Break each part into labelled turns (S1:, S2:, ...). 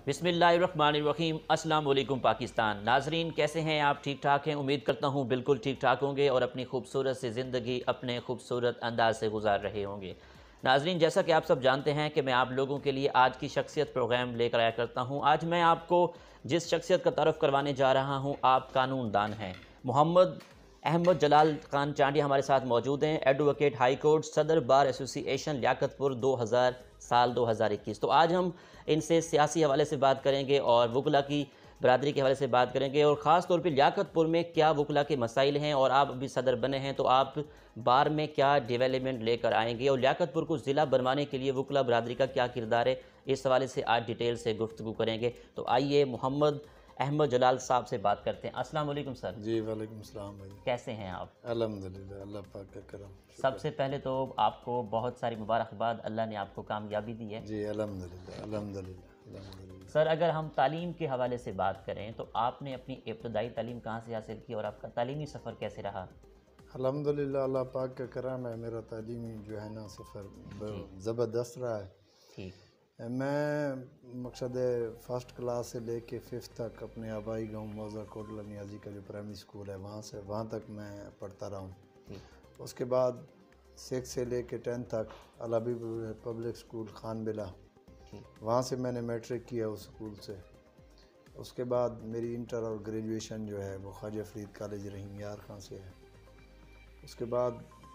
S1: بسم اللہ الرحمن الرحیم۔ السلام علیکم پاکستان۔ ناظرین کیسے ہیں آپ؟ ٹھیک ٹھاک ہیں؟ امید کرتا ہوں بالکل ٹھیک ٹھاک ہوں گے اور اپنی خوبصورت سے زندگی اپنے خوبصورت انداز سے گزار رہے ہوں گے۔ ناظرین جیسا کہ آپ سب جانتے ہیں کہ میں آپ لوگوں کے لیے آج کی شخصیت پروگرام لے کر آیا کرتا ہوں۔ آج میں آپ کو جس شخصیت کا تعارف کروانے جا رہا ہوں آپ قانون دان ہیں۔ محمد احمد جلال خان چانڈی ہمارے ساتھ موجود ہیں، ایڈوکیٹ ہائی کورٹ، صدر بار ایسوسی ایشن لیاقت پور 2021۔ تو آج ہم ان سے سیاسی حوالے سے بات کریں گے اور وکلا کی برادری کے حوالے سے بات کریں گے، اور خاص طور پہ لیاقت پور میں کیا وکلا کے مسائل ہیں، اور آپ ابھی صدر بنے ہیں تو آپ بار میں کیا ڈیولپمنٹ لے کر آئیں گے، اور لیاقت پور کو ضلع بنوانے کے لیے وکلا برادری کا کیا کردار ہے، اس حوالے سے آج ڈیٹیل سے گفتگو کریں گے۔ تو آئیے محمد احمد جلال صاحب سے بات کرتے ہیں۔ السلام علیکم سر۔
S2: جی وعلیکم السلام بھائی،
S1: کیسے ہیں آپ؟
S2: الحمدللہ، اللہ پاک کا کرم۔
S1: سب سے پہلے تو آپ کو بہت ساری مبارکباد، اللہ نے آپ کو کامیابی دی ہے۔
S2: جی الحمدللہ الحمدللہ الحمدللہ۔
S1: سر اگر ہم تعلیم کے حوالے سے بات کریں تو آپ نے اپنی ابتدائی تعلیم کہاں سے حاصل کی اور آپ کا تعلیمی سفر کیسے رہا؟
S2: الحمدللہ اللہ پاک کا کرم ہے، میرا تعلیمی جو ہے نا سفر زبردست رہا ہے۔
S1: ٹھیک۔
S2: میں مقصد فرسٹ کلاس سے لے کے 5th تک اپنے آبائی گاؤں موضع کوٹلہ نیازی کا جو پرائمری اسکول ہے وہاں تک میں پڑھتا رہا ہوں۔
S1: ٹھیک۔
S2: اس کے بعد 6 سے لے کے 10 تک علابی پبلک اسکول خان بلا،
S1: ٹھیک۔
S2: وہاں سے میں نے میٹرک کیا اس اسکول سے۔ اس کے بعد میری انٹر اور گریجویشن جو ہے وہ خواجہ فرید کالج رحیم یار خان سے ہے۔ اس کے بعد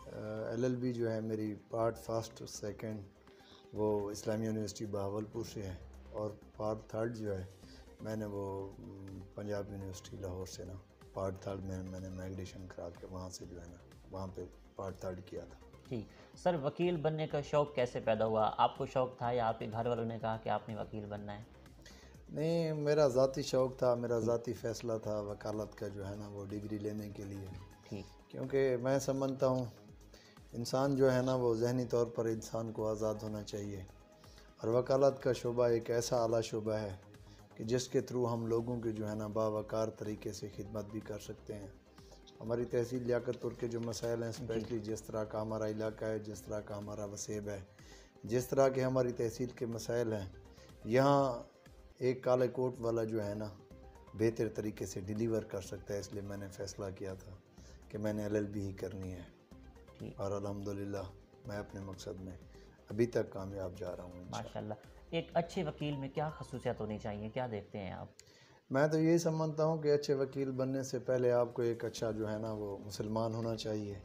S2: LLB جو ہے میری پارٹ فرسٹ سیکنڈ وہ اسلامیہ یونیورسٹی بہاولپور سے ہے، اور پارٹ تھرڈ جو ہے میں نے وہ پنجاب یونیورسٹی لاہور سے نا پارٹ تھرڈ میں نے میگریشن کرا کے وہاں سے جو ہے نا وہاں پہ پارٹ تھرڈ کیا تھا۔
S1: ٹھیک۔ سر وکیل بننے کا شوق کیسے پیدا ہوا؟ آپ کو شوق تھا یا آپ کے گھر والوں نے کہا کہ آپ نے وکیل بننا ہے؟
S2: نہیں، میرا ذاتی شوق تھا، میرا ذاتی فیصلہ تھا وکالت کا جو ہے نا وہ ڈگری لینے کے لیے،
S1: ٹھیک۔
S2: کیونکہ میں سمجھتا ہوں انسان جو ہے نا وہ ذہنی طور پر انسان کو آزاد ہونا چاہیے، اور وکالت کا شعبہ ایک ایسا اعلیٰ شعبہ ہے کہ جس کے تھرو ہم لوگوں کے جو ہے نا باوقار طریقے سے خدمت بھی کر سکتے ہیں۔ ہماری تحصیل لیاقت پور کے جو مسائل ہیں، اسپیشلی جس طرح کا ہمارا علاقہ ہے، جس طرح کا ہمارا وسیب ہے، جس طرح کے ہماری تحصیل کے مسائل ہیں، یہاں ایک کالے کوٹ والا جو ہے نا بہتر طریقے سے ڈیلیور کر سکتا ہے، اس لیے میں نے فیصلہ کیا تھا کہ میں نے LLB ہی کرنی ہے، اور الحمدللہ میں اپنے مقصد میں ابھی تک کامیاب جا رہا ہوں
S1: ماشاءاللہ۔ ایک اچھے وکیل میں کیا خصوصیات ہونی چاہیے، کیا دیکھتے ہیں آپ؟
S2: میں تو یہی سمجھتا ہوں کہ اچھے وکیل بننے سے پہلے آپ کو ایک اچھا جو ہے نا وہ مسلمان ہونا چاہیے۔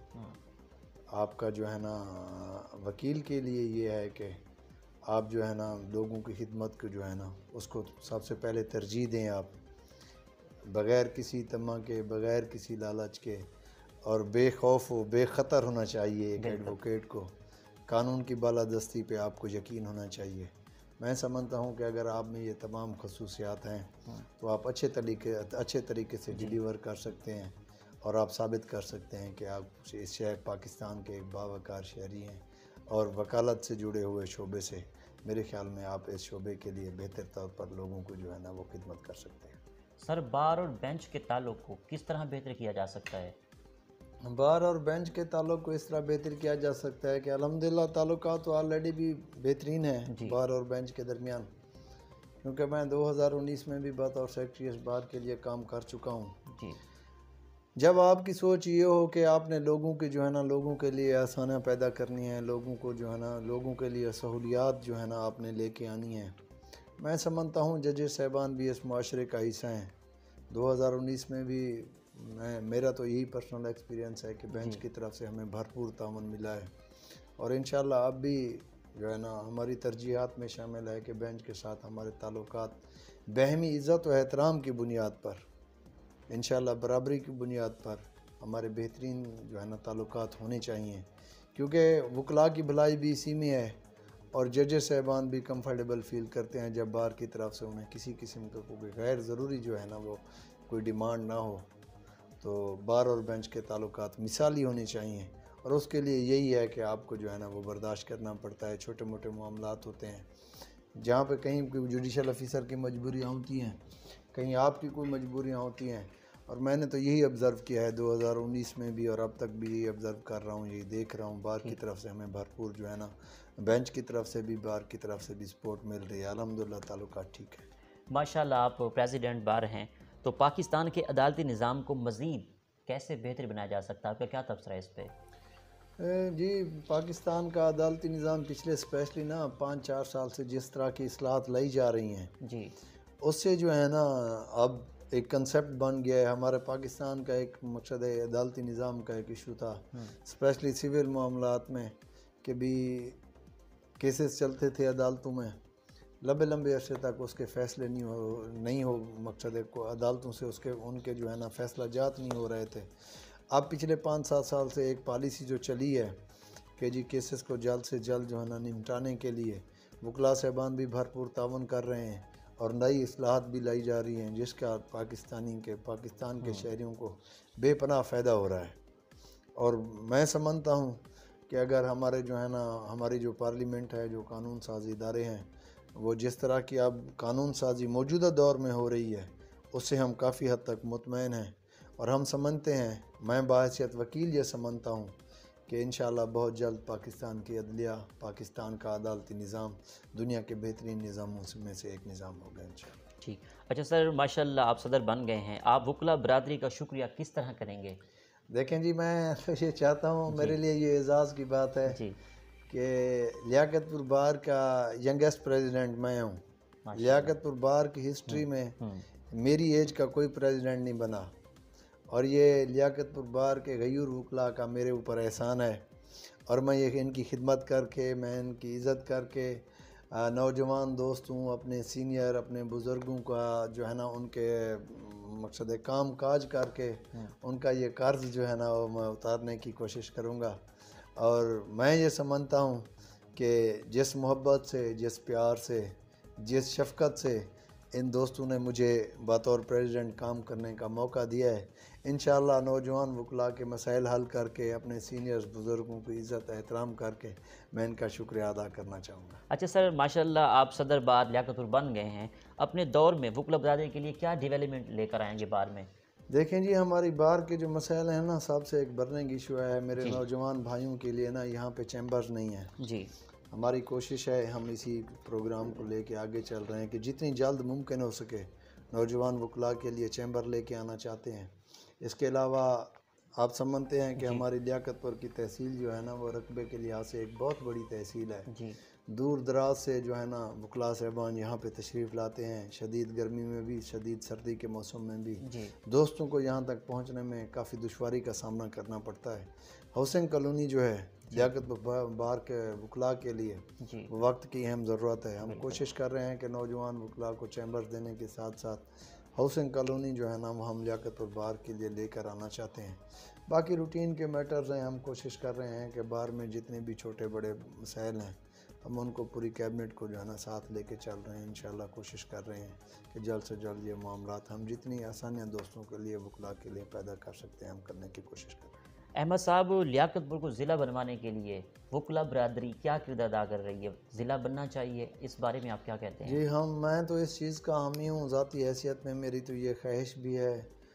S2: آپ کا جو ہے نا وکیل کے لیے یہ ہے کہ آپ جو ہے نا لوگوں کی خدمت کو جو ہے نا اس کو سب سے پہلے ترجیح دیں، آپ بغیر کسی طمع کے، بغیر کسی لالچ کے، اور بے خوف و بے خطر ہونا چاہیے ایک ایڈوکیٹ کو۔ قانون کی بالادستی پہ آپ کو یقین ہونا چاہیے۔ میں سمجھتا ہوں کہ اگر آپ میں یہ تمام خصوصیات ہیں تو آپ اچھے طریقے سے ڈیلیور کر سکتے ہیں، اور آپ ثابت کر سکتے ہیں کہ آپ اس شہر پاکستان کے ایک باوقار شہری ہیں، اور وکالت سے جڑے ہوئے شعبے سے میرے خیال میں آپ اس شعبے کے لیے بہتر طور پر لوگوں کو جو ہے نا وہ خدمت کر سکتے ہیں۔
S1: سر بار اور بینچ کے تعلق کو کس طرح بہتر کیا جا سکتا ہے؟
S2: بار اور بینچ کے تعلق کو اس طرح بہتر کیا جا سکتا ہے کہ الحمدللہ تعلقات تو آلریڈی بھی بہترین ہیں بار اور بینچ کے درمیان، کیونکہ میں 2019 میں بھی بطور سیکرٹری اس بار کے لیے کام کر چکا ہوں۔
S1: جی۔
S2: جب آپ کی سوچ یہ ہو کہ آپ نے لوگوں کے جو ہے نا لوگوں کے لیے آسانیاں پیدا کرنی ہیں، لوگوں کو جو ہے نا لوگوں کے لیے سہولیات جو ہے نا آپ نے لے کے آنی ہیں، میں سمجھتا ہوں ججز صاحبان بھی اس معاشرے کا حصہ ہیں۔ 2019 میں بھی میرا تو یہی پرسنل ایکسپیرینس ہے کہ بینچ کی طرف سے ہمیں بھرپور تعاون ملا ہے، اور انشاءاللہ اب بھی جو ہے نا ہماری ترجیحات میں شامل ہے کہ بینچ کے ساتھ ہمارے تعلقات باہمی عزت و احترام کی بنیاد پر، انشاءاللہ برابری کی بنیاد پر ہمارے بہترین جو ہے نا تعلقات ہونے چاہیے، کیونکہ وکلاء کی بھلائی بھی اسی میں ہے، اور ججز صاحبان بھی کمفرٹیبل فیل کرتے ہیں جب بار کی طرف سے انہیں کسی قسم کا کوئی غیر ضروری جو ہے نا وہ کوئی ڈیمانڈ نہ ہو۔ تو بار اور بینچ کے تعلقات مثالی ہونے چاہیے، اور اس کے لیے یہی ہے کہ آپ کو جو ہے نا وہ برداشت کرنا پڑتا ہے۔ چھوٹے موٹے معاملات ہوتے ہیں جہاں پہ کہیں کوئی جوڈیشل افیسر کی مجبوریاں ہوتی ہیں، کہیں آپ کی کوئی مجبوریاں ہوتی ہیں، اور میں نے تو یہی آبزرو کیا ہے 2019 میں بھی، اور اب تک بھی یہی آبزرو کر رہا ہوں، یہی دیکھ رہا ہوں، بار کی طرف سے ہمیں بھرپور جو ہے نا بینچ کی طرف سے بھی بار کی طرف سے بھی سپورٹ مل رہی ہے، الحمدللہ تعلقات ٹھیک ہے۔
S1: माशाल्लाह आप प्रेसिडेंट बार हैं, तो पाकिस्तान के अदालती निज़ाम को मज़ीद कैसे बेहतर बनाया जा सकता है? आपका क्या तबसरा है इस पे?
S2: जी, पाकिस्तान का अदालती निज़ाम पिछले स्पेशली ना 5-4 साल से जिस तरह की इस्लाहत लाई जा रही हैं,
S1: जी।
S2: उससे जो है ना अब एक कंसेप्ट बन गया है। हमारे पाकिस्तान का एक मकसद है, अदालती निज़ाम का एक इशू था, स्पेशली सिविल मामलात में, कि भी केसेस चलते थे अदालतों में, लंबे लंबे अरसे तक उसके फ़ैसले नहीं हो मकसद है को अदालतों से उसके उनके जो है ना फ़ैसला जात नहीं हो रहे थे। अब पिछले 5-7 साल से एक पॉलिसी जो चली है कि जी केसेस को जल्द से जल्द जो है ना निपटाने के लिए वकला साहबान भी भरपूर तावन कर रहे हैं और नई इस्लाहत भी लाई जा रही हैं, जिसका पाकिस्तान के शहरियों को बेपनाह फ़ायदा हो रहा है। और मैं समझता हूँ कि अगर हमारे जो है ना हमारी जो पार्लियामेंट है, जो कानून साज़ी इदारे हैं, वो जिस तरह की अब कानून साज़ी मौजूदा दौर में हो रही है, उससे हम काफ़ी हद तक मुतमईन हैं। और हम समझते हैं, मैं बाहैसियत वकील ये समझता हूँ कि इंशाअल्लाह बहुत जल्द पाकिस्तान की अदलिया, पाकिस्तान का अदालती निज़ाम दुनिया के बेहतरीन निज़ामों में से एक निज़ाम होगा इंशाअल्लाह।
S1: ठीक। अच्छा सर, माशाल्लाह आप सदर बन गए हैं, आप वकला बरादरी का शुक्रिया किस तरह करेंगे?
S2: देखें जी, मैं तो ये चाहता हूँ, मेरे लिए ये एज़ाज़ की बात है
S1: जी।
S2: कि लियाकतपुर बार का यंगेस्ट प्रेसिडेंट मैं हूँ। लियाकतपुर बार की हिस्ट्री में मेरी एज का कोई प्रेसिडेंट नहीं बना, और ये लियाकतपुर बार के गयूर वकला का मेरे ऊपर एहसान है। और मैं ये इनकी खिदमत करके, मैं इनकी इज़्ज़त करके, नौजवान दोस्त हूँ, अपने सीनियर, अपने बुज़ुर्गों का जो है ना उनके मकसद काम काज करके उनका ये कर्ज़ जो है ना वो मैं उतारने की कोशिश करूँगा। और मैं ये समझता हूँ कि जिस मोहब्बत से, जिस प्यार से, जिस शफ़क़त से इन दोस्तों ने मुझे बतौर प्रेसिडेंट काम करने का मौका दिया है, इंशाअल्लाह नौजवान वकला के मसाइल हल करके, अपने सीनियर्स बुज़ुर्गों की इज़्ज़त एहतराम करके मैं इनका शुक्रिया अदा करना चाहूँगा।
S1: अच्छा सर, माशाल्लाह आप सदर बार लियाकतपुर बन गए हैं, अपने दौर में वकला बरादरी के लिए क्या डेवलपमेंट लेकर आएंगे बार में?
S2: देखें जी, हमारी बार के जो मसाइल हैं ना, सबसे एक बर्निंग इशू है मेरे नौजवान भाइयों के लिए ना, यहाँ पे चैम्बर्स नहीं है
S1: जी।
S2: हमारी कोशिश है, हम इसी प्रोग्राम को लेके आगे चल रहे हैं कि जितनी जल्द मुमकिन हो सके नौजवान वकला के लिए चैम्बर लेके आना चाहते हैं। इसके अलावा आप समझते हैं कि हमारी लियाकतपुर की तहसील जो है ना, वो रकबे के लिहाज से एक बहुत बड़ी तहसील है।
S1: जी।
S2: दूर दराज से जो है ना वकला साहबान यहाँ पे तशरीफ़ लाते हैं, शदीद गर्मी में भी, शदीद सर्दी के मौसम में भी। दोस्तों को यहाँ तक पहुँचने में काफ़ी दुश्वारी का सामना करना पड़ता है। हाउसिंग कॉलोनी जो है लियाकतपुर बार के वकला के लिए वक्त की अहम ज़रूरत है। हम कोशिश कर रहे हैं कि नौजवान वकला को चैम्बर्स देने के साथ साथ हाउसिंग कॉलोनी जो है ना वो हम लियाकतपुर बार के लिए लेकर आना चाहते हैं। बाकी रूटीन के मैटर्स हैं, हम कोशिश कर रहे हैं कि बार में जितने भी छोटे बड़े मसाइल हैं हम उनको पूरी कैबिनेट को जो है ना साथ लेके चल रहे हैं। इंशाल्लाह कोशिश कर रहे हैं कि जल्द से जल्द ये मामलात हम जितनी आसानियाँ दोस्तों के लिए, वकला के लिए पैदा कर सकते हैं, हम करने की कोशिश कर रहे हैं।
S1: अहमद साहब, लियाकतपुर को ज़िला बनवाने के लिए वकला बरादरी क्या किरदार अदा कर रही है? ज़िला बनना चाहिए, इस बारे में आप क्या कहते हैं?
S2: जी मैं तो इस चीज़ का हामी हूँ, ज़ाती हैसियत में मेरी तो ये ख्वाहिश भी है।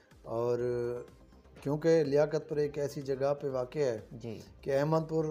S2: और क्योंकि लियाकतपुर एक ऐसी जगह पे वाक़या है
S1: जी
S2: कि अहमदपुर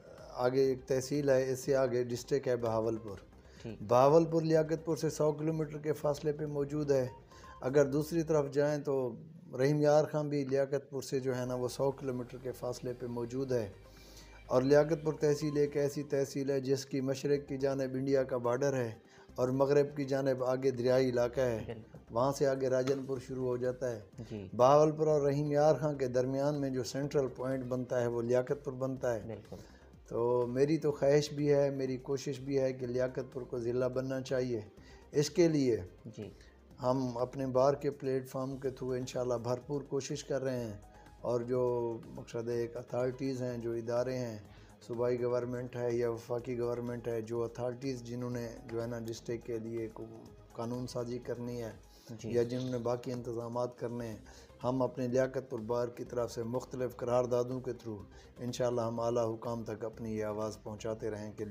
S2: आगे एक तहसील है, इससे आगे डिस्ट्रिक्ट है बहावलपुर। बहावलपुर लियाकतपुर से 100 किलोमीटर के फासले पे मौजूद है। अगर दूसरी तरफ जाएं तो रहीम यार खां भी लियाकतपुर से जो है ना वो 100 किलोमीटर के फासले पे मौजूद है। और लियाकतपुर तहसील एक ऐसी तहसील है जिसकी मशरक़ की जानिब इंडिया का बॉर्डर है और मगरब की जानिब आगे दरियाई इलाका है, वहाँ से आगे राजनपुर शुरू हो जाता है। बहावलपुर और रहीम यार खां के दरमियान में जो सेंट्रल पॉइंट बनता है वो लियाकतपुर बनता है। तो मेरी तो ख्वाहिश भी है, मेरी कोशिश भी है कि लियाकतपुर को ज़िला बनना चाहिए। इसके लिए हम अपने बार के प्लेटफार्म के थ्रू इंशाल्लाह भरपूर कोशिश कर रहे हैं। और जो मकसद एक अथॉरिटीज़ हैं, जो इदारे हैं, सूबाई गवर्नमेंट है या वफाकी गवर्नमेंट है, जो अथॉरिटीज़ जिन्होंने जो है ना डिस्ट्रिक्ट के लिए कानून साजी करनी है या जिन्होंने बाकी इंतज़ामात करने हैं, हम अपने लियाकतपुर बार की तरफ से मुख्तलिफ़ करारदादों के थ्रू इंशाल्लाह हम आला हुकाम तक अपनी ये आवाज़ पहुँचाते रहेंगे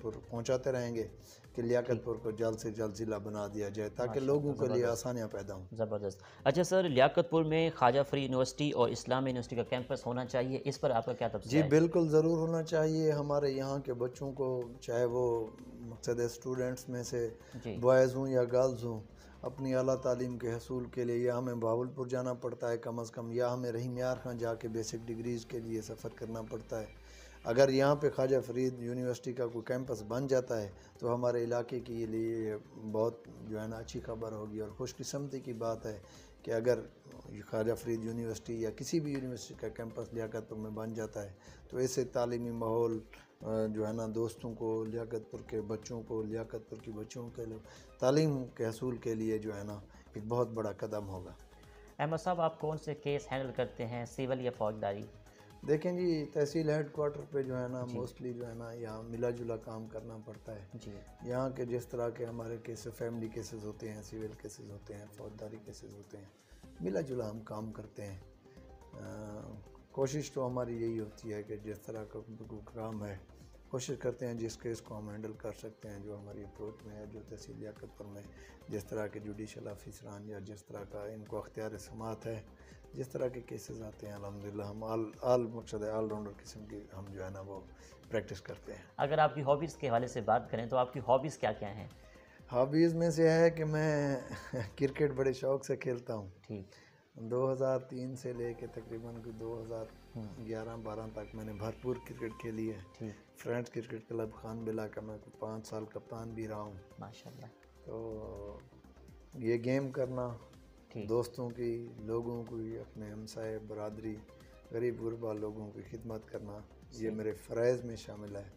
S2: कि लियाकतपुर को जल्द से जल्द ज़िला बना दिया जाए ताकि लोगों के लिए आसानियाँ पैदा हों।
S1: ज़बरदस्त। अच्छा सर, लियाकतपुर में ख्वाजा फरीद यूनिवर्सिटी और इस्लामी यूनिवर्सिटी का कैंपस होना चाहिए, इस पर आपका क्या तबसरा है?
S2: जी बिल्कुल ज़रूर होना चाहिए। हमारे यहाँ के बच्चों को, चाहे वो मकसद स्टूडेंट्स में से बॉयज़ हों या गर्ल्स हों, اپنی اعلیٰ تعلیم کے حصول کے لیے یا ہمیں بہاولپور جانا پڑتا ہے کم از کم، یا ہمیں رحیم یار خان جا کے بیسک ڈگریز کے لیے سفر کرنا پڑتا ہے۔ اگر یہاں پہ خواجہ فرید یونیورسٹی کا کوئی کیمپس بن جاتا ہے تو ہمارے علاقے کے لیے بہت جو ہے نا اچھی خبر ہوگی، اور خوش قسمتی کی بات ہے کہ اگر خواجہ فرید یونیورسٹی یا کسی بھی یونیورسٹی کا کیمپس لیاقت پور میں بن جاتا ہے تو ایسے تعلیمی ماحول جو ہے نا دوستوں کو، لیاقت پور کے بچوں کو، لیاقت پور کی بچوں کے تعلیم کے حصول کے لیے جو ہے نا ایک بہت بڑا قدم ہوگا۔
S1: احمد صاحب، آپ کون سے کیس ہینڈل کرتے ہیں، سول یا فوجداری؟
S2: دیکھیں جی، تحصیل ہیڈ کوارٹر پہ جو ہے نا موسٹلی جو ہے نا یہاں ملا جلا کام کرنا پڑتا ہے
S1: جی۔
S2: یہاں کے جس طرح کے ہمارے کیسز، فیملی کیسز ہوتے ہیں، سول کیسز ہوتے ہیں، فوجداری کیسز ہوتے ہیں، ملا جلا ہم کام کرتے ہیں۔ کوشش تو ہماری یہی ہوتی ہے کہ جس طرح کا کام ہے کوشش کرتے ہیں جس کیس کو ہم ہینڈل کر سکتے ہیں، جو ہماری اپروچ میں ہے، جو تحصیل لیاقت پور میں جس طرح کے جوڈیشل آفیسران یا جس طرح کا ان کو اختیار سماعت ہے، جس طرح کے کیسز آتے ہیں الحمدللہ ہم مقصد ہے آل راؤنڈر قسم کی ہم جو ہے نا وہ پریکٹس کرتے ہیں۔
S1: اگر آپ کی ہابیز کے حوالے سے بات کریں تو آپ کی ہابیز کیا کیا ہیں؟
S2: ہابیز میں سے ہے کہ میں کرکٹ بڑے شوق سے کھیلتا ہوں۔
S1: ٹھیک۔
S2: 2003 سے لے کے تقریباً 2011-12 تک میں نے بھرپور کرکٹ کھیلی ہے۔ فرینڈز کرکٹ کلب خان بلا کا میں 5 سال کپتان بھی رہا ہوں۔
S1: ماشاءاللہ۔
S2: تو یہ گیم کرنا، دوستوں کی، لوگوں کی، اپنے ہمسائے برادری، غریب غربا لوگوں کی خدمت کرنا، یہ میرے فرائض میں شامل ہے۔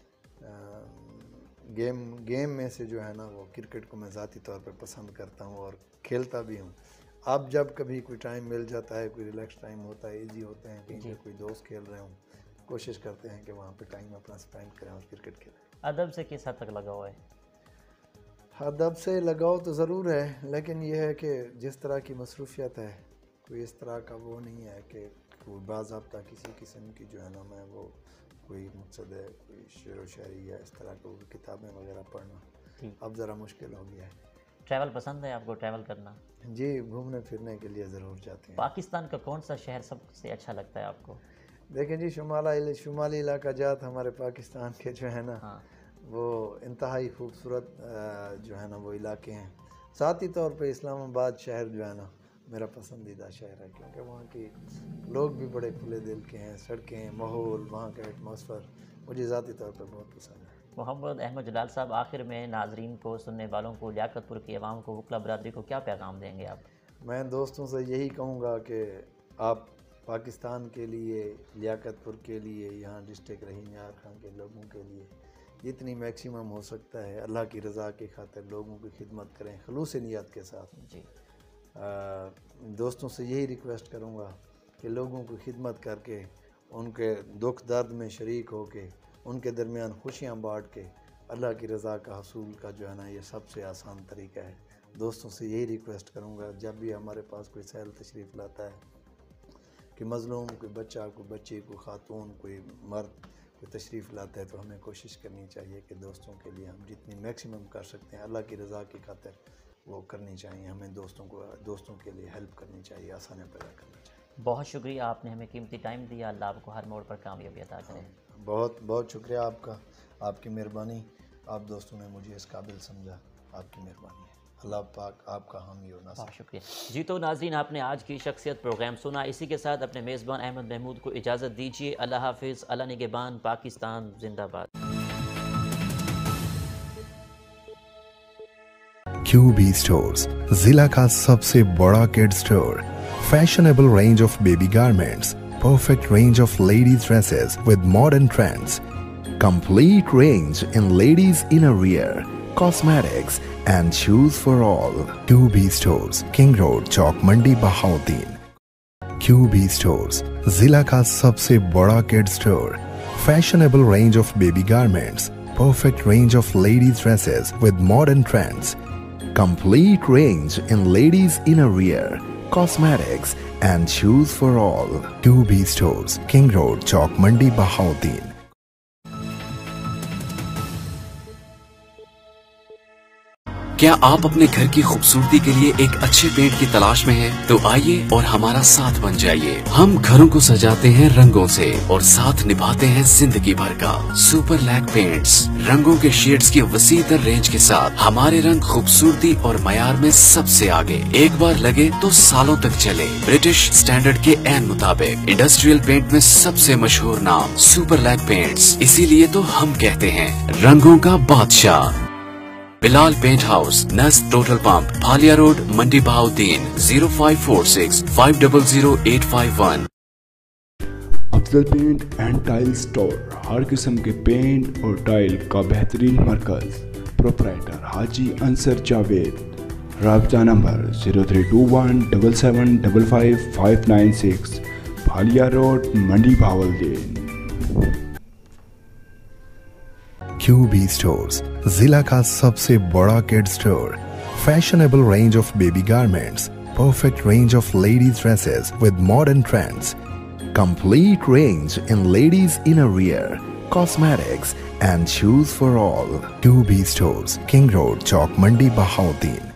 S2: گیم میں سے جو ہے نا وہ کرکٹ کو میں ذاتی طور پہ پسند کرتا ہوں اور کھیلتا بھی ہوں۔ اب جب کبھی کوئی ٹائم مل جاتا ہے، کوئی ریلیکس ٹائم ہوتا ہے، ایزی ہوتے ہیں، کہیں پہ کوئی دوست کھیل رہے ہوں، کوشش کرتے ہیں کہ وہاں پہ ٹائم اپنا سپینڈ کریں اور کرکٹ کھیلیں۔
S1: ادب سے کس حد تک لگاؤ ہے؟
S2: ادب سے لگاؤ تو ضرور ہے، لیکن یہ ہے کہ جس طرح کی مصروفیت ہے کوئی اس طرح کا وہ نہیں ہے کہ کوئی باضابطہ کسی قسم کی جو ہے نا میں وہ کوئی مقصد ہے کوئی شعر و شاعری یا اس طرح کو کتابیں وغیرہ پڑھنا اب ذرا مشکل ہو گیا ہے۔
S1: ٹریول پسند ہے آپ کو، ٹریول کرنا؟
S2: جی، گھومنے پھرنے کے لیے ضرور جاتے ہیں۔
S1: پاکستان کا کون سا شہر سب سے اچھا لگتا ہے آپ کو؟
S2: دیکھیں جی، شمالی علاقہ جات ہمارے پاکستان کے جو ہے نا وہ انتہائی خوبصورت جو ہے نا وہ علاقے ہیں۔ ذاتی طور پہ اسلام آباد شہر جو ہے نا میرا پسندیدہ شہر ہے، کیونکہ وہاں کے لوگ بھی بڑے کھلے دل کے ہیں، سڑکیں، ماحول، وہاں کا ایٹماسفیئر مجھے ذاتی طور پہ بہت پسند ہے۔
S1: محمد احمد جلال صاحب، آخر میں ناظرین کو، سننے والوں کو، لیاقت پور کی عوام کو، وکلا برادری کو کیا پیغام دیں گے آپ؟ میں
S2: دوستوں سے یہی کہوں گا کہ آپ پاکستان کے لیے، لیاقت پور کے لیے، یہاں ڈسٹرکٹ رحیم یار خان کے لوگوں کے لیے جتنی میکسیمم ہو سکتا ہے اللہ کی رضا کی خاطر لوگوں کی خدمت کریں خلوص نیت کے ساتھ۔
S1: جی،
S2: دوستوں سے یہی ریکویسٹ کروں گا کہ لوگوں کی خدمت کر کے، ان کے دکھ درد میں شریک ہو کے، ان کے درمیان خوشیاں بانٹ کے اللہ کی رضا کا حصول کا جو ہے نا یہ سب سے آسان طریقہ ہے۔ دوستوں سے یہی ریکویسٹ کروں گا جب بھی ہمارے پاس کوئی سیل تشریف لاتا ہے کہ مظلوم، کوئی بچہ، کوئی بچی، کوئی خاتون، کوئی مرد کوئی تشریف لاتا ہے تو ہمیں کوشش کرنی چاہیے کہ دوستوں کے لیے ہم جتنی میکسیمم کر سکتے ہیں اللہ کی رضا کی خاطر وہ کرنی چاہیے۔ ہمیں دوستوں کے لیے ہیلپ کرنی چاہیے، آسانیاں پیدا کرنی چاہیے۔
S1: بہت شکریہ، آپ نے ہمیں قیمتی ٹائم دیا۔ اللہ آپ کو ہر موڑ پر کامیابی عطا کرے۔
S2: بہت بہت شکریہ آپ کا، آپ کی مہربانی، آپ دوستوں نے مجھے اس قابل سمجھا، آپ کی مہربانی ہے۔ اللہ پاک آپ کا حامی و ناصر۔
S1: بہت شکریہ جی۔ تو ناظرین، آپ نے آج کی شخصیت پروگرام سنا، اسی کے ساتھ اپنے میزبان احمد محمود کو اجازت دیجیے۔ اللہ حافظ، اللہ نگہبان، پاکستان زندہ باد۔
S3: QB Stores ضلع کا سب سے بڑا kid store, fashionable range of baby garments, perfect range of ladies dresses with modern trends, complete range in ladies innerwear, cosmetics and shoes for all. QB Stores, King Road, Chowk Mandi, Bahauddin. QB Stores ضلع کا سب سے بڑا kid store, fashionable range of baby garments, perfect range of ladies dresses with modern trends, complete range in ladies innerwear, cosmetics and shoes for all. QB Stores, King Road, Chowk Mandi, Bahauddin.
S4: کیا آپ اپنے گھر کی خوبصورتی کے لیے ایک اچھے پینٹ کی تلاش میں ہیں؟ تو آئیے اور ہمارا ساتھ بن جائیے. ہم گھروں کو سجاتے ہیں رنگوں سے اور ساتھ نبھاتے ہیں زندگی بھر کا. سپر لیک پینٹس، رنگوں کے شیڈز کی وسیع تر رینج کے ساتھ ہمارے رنگ خوبصورتی اور معیار میں سب سے آگے. ایک بار لگے تو سالوں تک چلے. برٹش سٹینڈرڈ کے عین مطابق انڈسٹریل پینٹ میں سب سے مشہور نام سپر لیک پینٹس. اسی لیے تو ہم کہتے ہیں رنگوں کا بادشاہ. بلال پینٹ ہاؤس، نزد Total pump, Bhalia road, Mandi Bahauddin. 0546 500 851.
S5: Afzal paint and tile store, ہر قسم کے پینٹ اور ٹائل کا بہترین مرکز. پروپرائٹر حاجی انصر جاوید. رابطہ نمبر 0321 7755 596، بھالیا روڈ، منڈی بہاولدین.
S3: QB Stores, ضلع کا سب سے بڑا kid store. Fashionable range of baby garments, perfect range of ladies dresses with modern trends, complete range in ladies innerwear, cosmetics and shoes for all. QB Stores, King Road, Chowk, Mandi, Bahauddin.